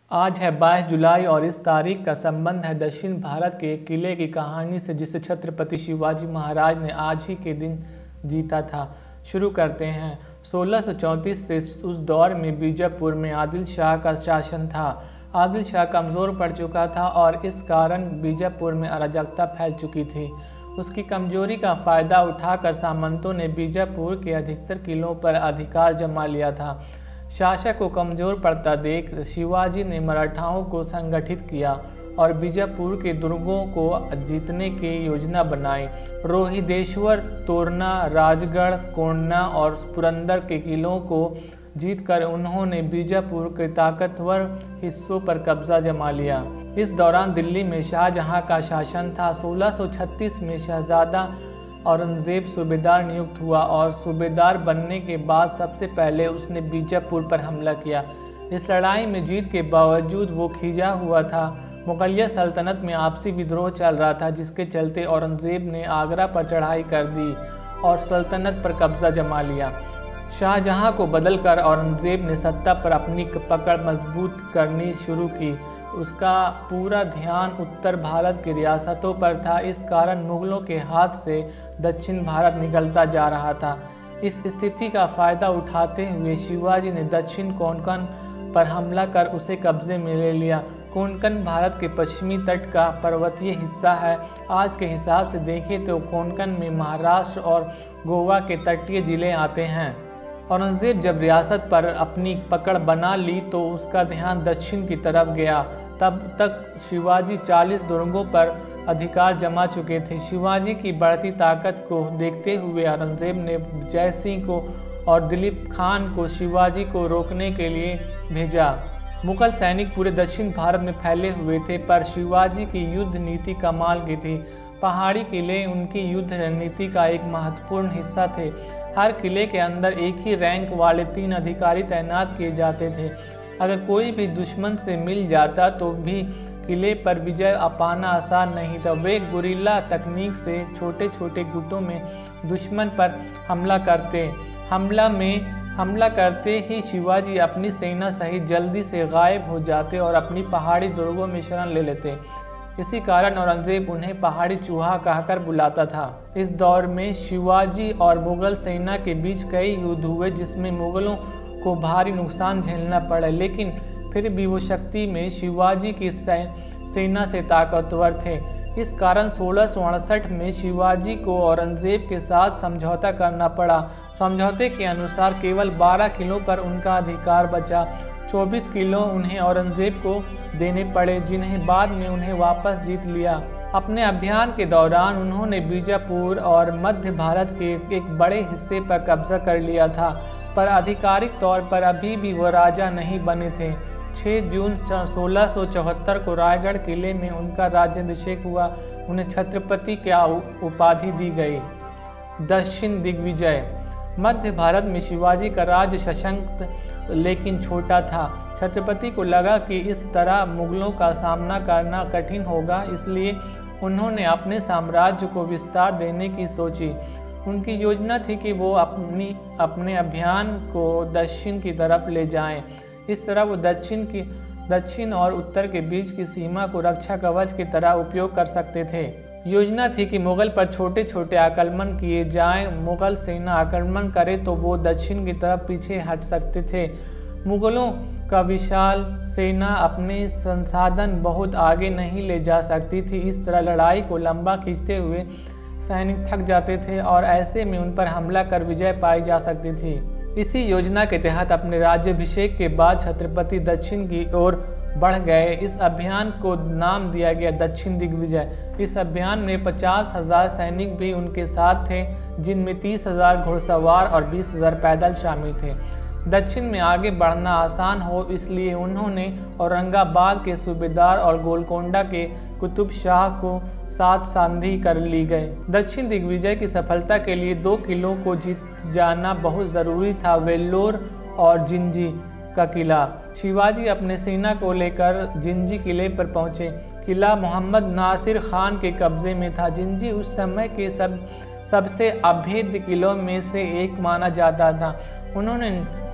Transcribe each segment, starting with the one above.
आज है 22 जुलाई और इस तारीख का संबंध है दक्षिण भारत के एक किले की कहानी से जिसे छत्रपति शिवाजी महाराज ने आज ही के दिन जीता था। शुरू करते हैं। 1634 से उस दौर में बीजापुर में आदिल शाह का शासन था। आदिल शाह कमज़ोर पड़ चुका था और इस कारण बीजापुर में अराजकता फैल चुकी थी। उसकी कमजोरी का फ़ायदा उठाकर सामंतों ने बीजापुर के अधिकतर किलों पर अधिकार जमा लिया था। शासक को कमज़ोर पड़ता देख शिवाजी ने मराठाओं को संगठित किया और बीजापुर के दुर्गों को जीतने की योजना बनाई। रोहिदेश्वर, तोरना, राजगढ़, कोंडा और पुरंदर के किलों को जीतकर उन्होंने बीजापुर के ताकतवर हिस्सों पर कब्जा जमा लिया। इस दौरान दिल्ली में शाहजहां का शासन था। 1636 में शहजादा औरंगजेब सूबेदार नियुक्त हुआ और सूबेदार बनने के बाद सबसे पहले उसने बीजापुर पर हमला किया। इस लड़ाई में जीत के बावजूद वो खिंचा हुआ था। मुगलिया सल्तनत में आपसी विद्रोह चल रहा था, जिसके चलते औरंगजेब ने आगरा पर चढ़ाई कर दी और सल्तनत पर कब्जा जमा लिया। शाहजहां को बदलकर औरंगजेब ने सत्ता पर अपनी पकड़ मजबूत करनी शुरू की। उसका पूरा ध्यान उत्तर भारत की रियासतों पर था। इस कारण मुगलों के हाथ से दक्षिण भारत निकलता जा रहा था। इस स्थिति का फ़ायदा उठाते हुए शिवाजी ने दक्षिण कोंकण पर हमला कर उसे कब्जे में ले लिया। कोंकण भारत के पश्चिमी तट का पर्वतीय हिस्सा है। आज के हिसाब से देखें तो कोंकण में महाराष्ट्र और गोवा के तटीय जिले आते हैं। औरंगजेब जब रियासत पर अपनी पकड़ बना ली तो उसका ध्यान दक्षिण की तरफ गया। तब तक शिवाजी 40 दुर्गों पर अधिकार जमा चुके थे। शिवाजी की बढ़ती ताकत को देखते हुए औरंगजेब ने जय सिंह को और दिलीप खान को शिवाजी को रोकने के लिए भेजा। मुगल सैनिक पूरे दक्षिण भारत में फैले हुए थे, पर शिवाजी की युद्ध नीति कमाल की थी। पहाड़ी किले उनकी युद्ध रणनीति का एक महत्वपूर्ण हिस्सा थे। हर किले के अंदर एक ही रैंक वाले 3 अधिकारी तैनात किए जाते थे। अगर कोई भी दुश्मन से मिल जाता तो भी किले पर विजय पाना आसान नहीं था। वे गुरिल्ला तकनीक से छोटे छोटे गुटों में दुश्मन पर हमला करते ही शिवाजी अपनी सेना सहित जल्दी से गायब हो जाते और अपनी पहाड़ी दुर्गों में शरण ले लेते। इसी कारण औरंगजेब उन्हें पहाड़ी चूहा कहकर बुलाता था। इस दौर में शिवाजी और मुगल सेना के बीच कई युद्ध हुए, जिसमें मुगलों को भारी नुकसान झेलना पड़ा, लेकिन फिर भी वो शक्ति में शिवाजी की सेना से ताकतवर थे। इस कारण 1668 में शिवाजी को औरंगजेब के साथ समझौता करना पड़ा। समझौते के अनुसार केवल 12 किलों पर उनका अधिकार बचा। 24 किलो उन्हें औरंगजेब को देने पड़े, जिन्हें बाद में उन्हें वापस जीत लिया। अपने अभियान के दौरान उन्होंने बीजापुर और मध्य भारत के एक बड़े हिस्से पर कब्जा कर लिया था, पर आधिकारिक तौर पर अभी भी वो राजा नहीं बने थे। 6 जून 1674 को रायगढ़ किले में उनका राज्याभिषेक हुआ। उन्हें छत्रपति की उपाधि दी गई। दक्षिण दिग्विजय। मध्य भारत में शिवाजी का राज्य सशक्त लेकिन छोटा था। छत्रपति को लगा कि इस तरह मुगलों का सामना करना कठिन होगा, इसलिए उन्होंने अपने साम्राज्य को विस्तार देने की सोची। उनकी योजना थी कि वो अपने अभियान को दक्षिण की तरफ ले जाएं। इस तरह वो दक्षिण और उत्तर के बीच की सीमा को रक्षा कवच की तरह उपयोग कर सकते थे। योजना थी कि मुगल पर छोटे छोटे आक्रमण किए जाएं। मुगल सेना आक्रमण करे तो वो दक्षिण की तरफ पीछे हट सकते थे। मुगलों का विशाल सेना अपने संसाधन बहुत आगे नहीं ले जा सकती थी। इस तरह लड़ाई को लंबा खींचते हुए सैनिक थक जाते थे और ऐसे में उन पर हमला कर विजय पाई जा सकती थी। इसी योजना के तहत अपने राज्याभिषेक के बाद छत्रपति दक्षिण की ओर बढ़ गए। इस अभियान को नाम दिया गया दक्षिण दिग्विजय। इस अभियान में 50,000 सैनिक भी उनके साथ थे, जिनमें 30,000 घुड़सवार और 20,000 पैदल शामिल थे। दक्षिण में आगे बढ़ना आसान हो, इसलिए उन्होंने औरंगाबाद के सूबेदार और गोलकोंडा के कुतुब शाह को साथ संधि कर ली गए। दक्षिण दिग्विजय की सफलता के लिए 2 किलों को जीत जाना बहुत ज़रूरी था, वेल्लोर और जिंजी का किला। शिवाजी अपने सेना को लेकर जिंजी किले पर पहुंचे। किला मोहम्मद नासिर खान के कब्जे में था। जिंजी उस समय के सबसे अभेद्य किलों में से एक माना जाता था। उन्होंने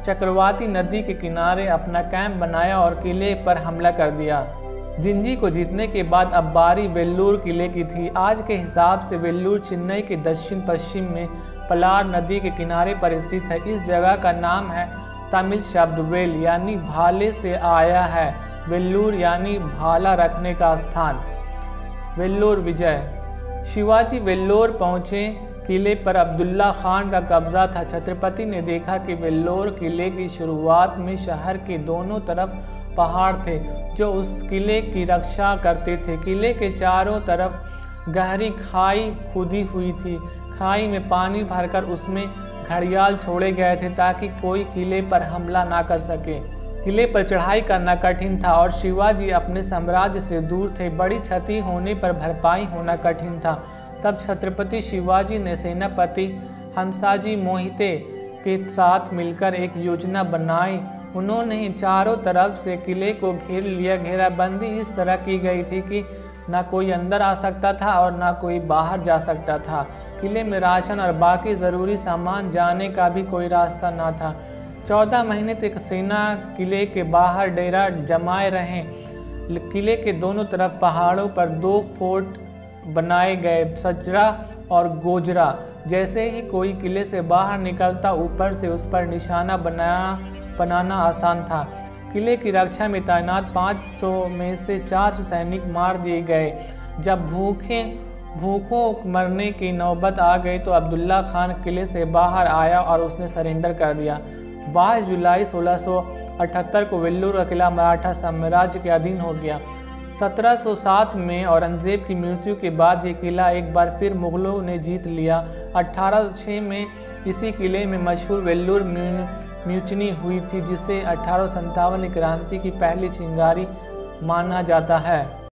चक्रवाती नदी के किनारे अपना कैंप बनाया और किले पर हमला कर दिया। जिंजी को जीतने के बाद अब बारी वेल्लूर किले की थी। आज के हिसाब से वेल्लूर चेन्नई के दक्षिण पश्चिम में पलार नदी के किनारे पर स्थित है। इस जगह का नाम है तमिल शब्द वेल यानी भाले से आया है। वेल्लूर यानी भाला रखने का स्थान। वेल्लोर विजय। शिवाजी वेल्लोर पहुंचे। किले पर अब्दुल्ला खान का कब्जा था। छत्रपति ने देखा कि वेल्लोर किले की शुरुआत में शहर के दोनों तरफ पहाड़ थे जो उस किले की रक्षा करते थे। किले के चारों तरफ गहरी खाई खुदी हुई थी। खाई में पानी भरकर उसमें घड़ियाल छोड़े गए थे ताकि कोई किले पर हमला ना कर सके। किले पर चढ़ाई करना कठिन था और शिवाजी अपने साम्राज्य से दूर थे। बड़ी क्षति होने पर भरपाई होना कठिन था। तब छत्रपति शिवाजी ने सेनापति हंसाजी मोहिते के साथ मिलकर एक योजना बनाई। उन्होंने चारों तरफ से किले को घेर लिया। घेराबंदी इस तरह की गई थी कि ना कोई अंदर आ सकता था और ना कोई बाहर जा सकता था। किले में राशन और बाकी ज़रूरी सामान जाने का भी कोई रास्ता ना था। 14 महीने तक सेना किले के बाहर डेरा जमाए रहे। किले के दोनों तरफ पहाड़ों पर 2 फोर्ट बनाए गए, सजरा और गोजरा। जैसे ही कोई किले से बाहर निकलता ऊपर से उस पर निशाना बनाना आसान था। किले की रक्षा में तैनात 500 में से 400 सैनिक मार दिए गए। जब भूखों मरने की नौबत आ गई तो अब्दुल्ला खान किले से बाहर आया और उसने सरेंडर कर दिया। 22 जुलाई 1678 को वेल्लूर का किला मराठा साम्राज्य के अधीन हो गया। 1707 में औरंगजेब की मृत्यु के बाद ये किला एक बार फिर मुगलों ने जीत लिया। 1806 में इसी किले में मशहूर वेल्लूर म्यूचनी हुई थी जिसे 1857 क्रांति की पहली चिंगारी माना जाता है।